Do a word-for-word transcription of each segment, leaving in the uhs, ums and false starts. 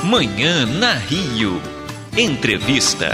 Manhã na Rio. Entrevista.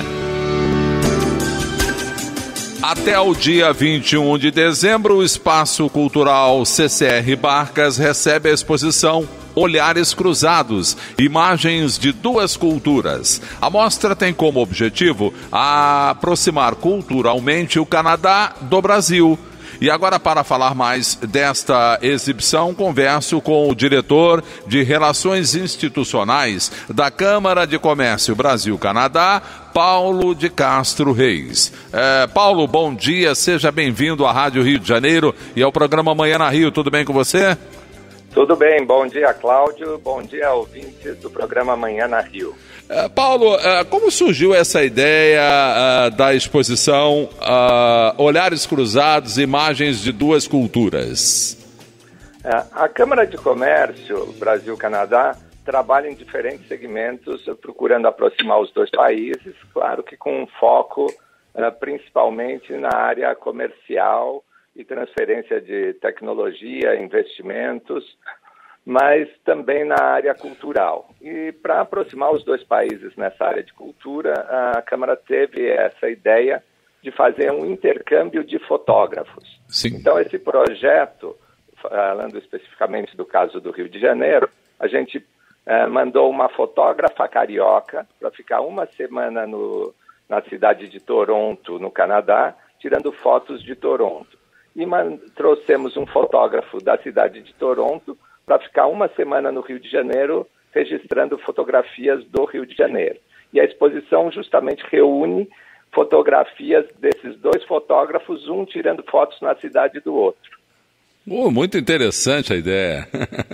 Até o dia vinte e um de dezembro, o Espaço Cultural C C R Barcas recebe a exposição Olhares Cruzados, imagens de duas culturas. A mostra tem como objetivo aproximar culturalmente o Canadá do Brasil. E agora, para falar mais desta exibição, converso com o diretor de Relações Institucionais da Câmara de Comércio Brasil-Canadá, Paulo de Castro Reis. É, Paulo, bom dia, seja bem-vindo à Rádio Rio de Janeiro e ao programa Manhã na Rio. Tudo bem com você? Tudo bem, bom dia, Cláudio, bom dia, ouvintes do programa Manhã na Rio. Uh, Paulo, uh, como surgiu essa ideia uh, da exposição uh, Olhares Cruzados, imagens de duas culturas? Uh, a Câmara de Comércio Brasil-Canadá trabalha em diferentes segmentos, procurando aproximar os dois países, claro que com um foco uh, principalmente na área comercial e transferência de tecnologia, investimentos, mas também na área cultural. E para aproximar os dois países nessa área de cultura, a Câmara teve essa ideia de fazer um intercâmbio de fotógrafos. Sim. Então, esse projeto, falando especificamente do caso do Rio de Janeiro, a gente eh, mandou uma fotógrafa carioca para ficar uma semana no, na cidade de Toronto, no Canadá, tirando fotos de Toronto. E man- trouxemos um fotógrafo da cidade de Toronto para ficar uma semana no Rio de Janeiro, registrando fotografias do Rio de Janeiro. E a exposição justamente reúne fotografias desses dois fotógrafos, um tirando fotos na cidade do outro. Oh, muito interessante a ideia.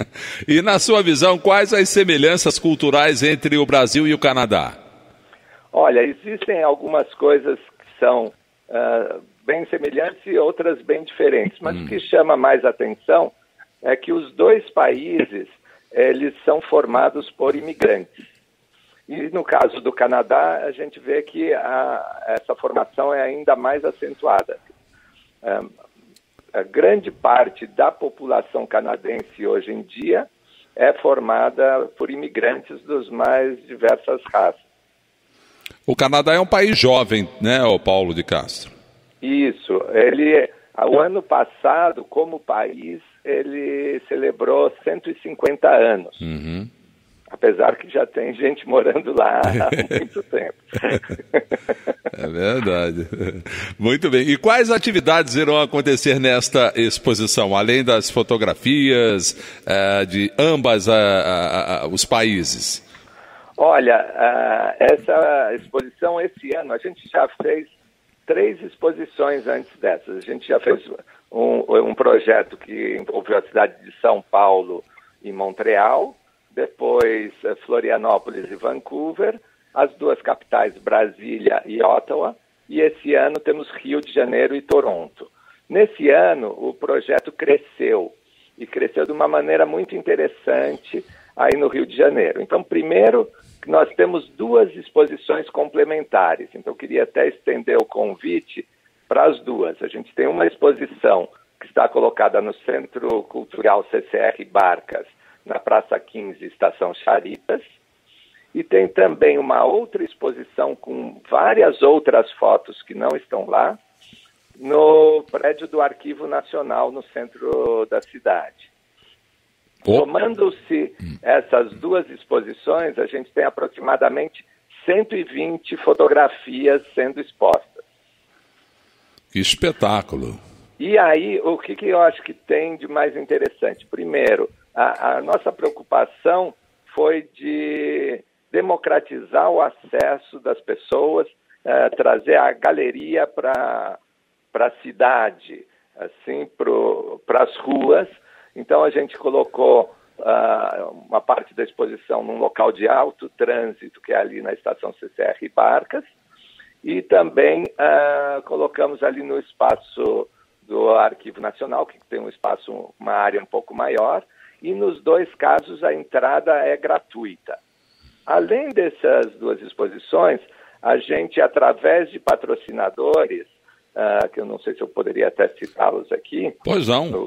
E na sua visão, quais as semelhanças culturais entre o Brasil e o Canadá? Olha, existem algumas coisas que são uh, bem semelhantes e outras bem diferentes, mas hum. o que chama mais atenção é que os dois países, eles são formados por imigrantes. E no caso do Canadá, a gente vê que a, essa formação é ainda mais acentuada. É, a grande parte da população canadense hoje em dia é formada por imigrantes dos mais diversas raças. O Canadá é um país jovem, né, Paulo de Castro? Isso. Ele, o ano passado, como país, ele celebrou cento e cinquenta anos, uhum. apesar que já tem gente morando lá há muito tempo. É verdade. Muito bem. E quais atividades irão acontecer nesta exposição, além das fotografias uh, de ambas uh, uh, uh, os países? Olha, uh, essa exposição esse ano, a gente já fez três exposições antes dessas. A gente já fez um, um projeto que envolveu a cidade de São Paulo e Montreal, depois Florianópolis e Vancouver, as duas capitais, Brasília e Ottawa, e esse ano temos Rio de Janeiro e Toronto. Nesse ano, o projeto cresceu, e cresceu de uma maneira muito interessante aí no Rio de Janeiro. Então, primeiro, nós temos duas exposições complementares, então eu queria até estender o convite para as duas. A gente tem uma exposição que está colocada no Centro Cultural C C R Barcas, na Praça quinze, Estação Charitas, e tem também uma outra exposição com várias outras fotos que não estão lá, no prédio do Arquivo Nacional, no centro da cidade. Somando-se essas duas exposições, a gente tem aproximadamente cento e vinte fotografias sendo expostas. Que espetáculo! E aí, o que, que eu acho que tem de mais interessante? Primeiro, a, a nossa preocupação foi de democratizar o acesso das pessoas, eh, trazer a galeria para a cidade, assim, para as ruas. Então, a gente colocou uh, uma parte da exposição num local de alto trânsito, que é ali na estação C C R Barcas, e também uh, colocamos ali no espaço do Arquivo Nacional, que tem um espaço, uma área um pouco maior, e nos dois casos a entrada é gratuita. Além dessas duas exposições, a gente, através de patrocinadores, uh, que eu não sei se eu poderia até citá-los aqui. Pois não.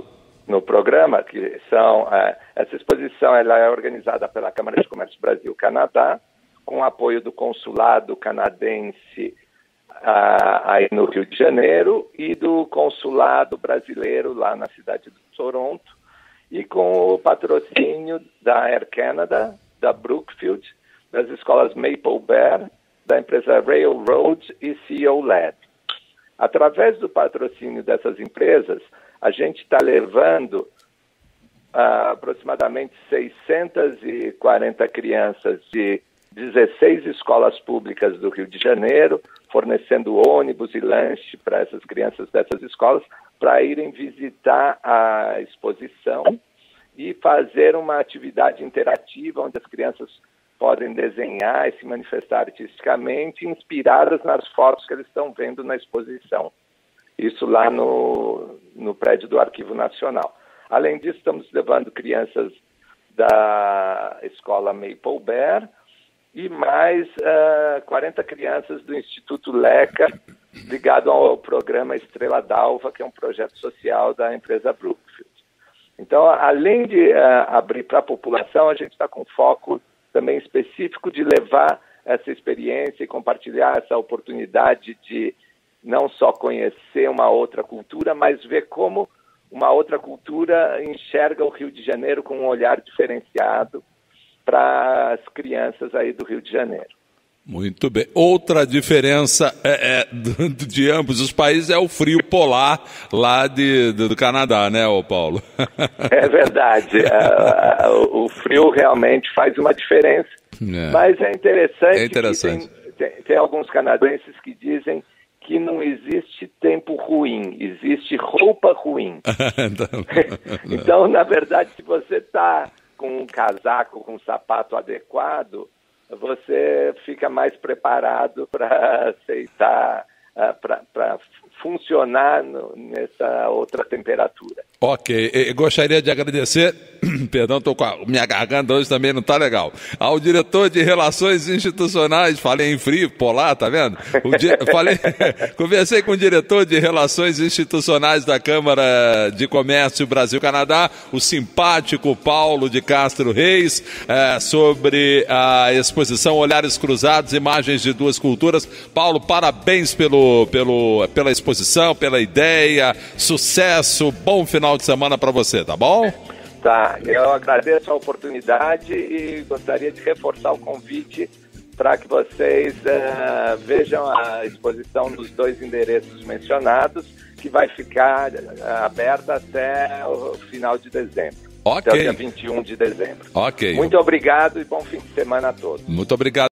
no programa, que são, uh, essa exposição ela é organizada pela Câmara de Comércio Brasil-Canadá, com apoio do Consulado Canadense uh, aí no Rio de Janeiro e do Consulado Brasileiro lá na cidade de Toronto, e com o patrocínio da Air Canada, da Brookfield, das escolas Maple Bear, da empresa Railroad e C E O Lab. Através do patrocínio dessas empresas, a gente está levando uh, aproximadamente seiscentas e quarenta crianças de dezesseis escolas públicas do Rio de Janeiro, fornecendo ônibus e lanche para essas crianças dessas escolas, para irem visitar a exposição e fazer uma atividade interativa onde as crianças podem desenhar e se manifestar artisticamente, inspiradas nas fotos que eles estão vendo na exposição. Isso lá no, no prédio do Arquivo Nacional. Além disso, estamos levando crianças da escola Maple Bear e mais uh, quarenta crianças do Instituto Leca, ligado ao programa Estrela d'Alva, que é um projeto social da empresa Brookfield. Então, além de uh, abrir para a população, a gente está com foco também específico de levar essa experiência e compartilhar essa oportunidade de não só conhecer uma outra cultura, mas ver como uma outra cultura enxerga o Rio de Janeiro com um olhar diferenciado para as crianças aí do Rio de Janeiro. Muito bem. Outra diferença é, é, do, de ambos os países é o frio polar lá de, do, do Canadá, né, ô Paulo? É verdade. uh, uh, o frio realmente faz uma diferença, é. Mas é interessante, é interessante. Que tem, tem, tem alguns canadenses que dizem que não existe tempo ruim, existe roupa ruim. Então, na verdade, se você está com um casaco, com um sapato adequado, você fica mais preparado para aceitar, uh, para funcionar no, nessa outra temperatura. Ok, eu gostaria de agradecer, perdão, estou com a minha garganta hoje também não está legal, ao diretor de Relações Institucionais, falei em frio, polar, tá vendo? O di... falei... Conversei com o diretor de Relações Institucionais da Câmara de Comércio Brasil-Canadá, o simpático Paulo de Castro Reis, é, sobre a exposição Olhares Cruzados, Imagens de Duas Culturas. Paulo, parabéns pelo, pelo, pela exposição, pela ideia, sucesso, bom final de semana para você, tá bom? Tá, eu agradeço a oportunidade e gostaria de reforçar o convite para que vocês uh, vejam a exposição nos dois endereços mencionados, que vai ficar uh, aberta até o final de dezembro. Ok. Até o dia vinte e um de dezembro. Ok. Muito obrigado e bom fim de semana a todos. Muito obrigado.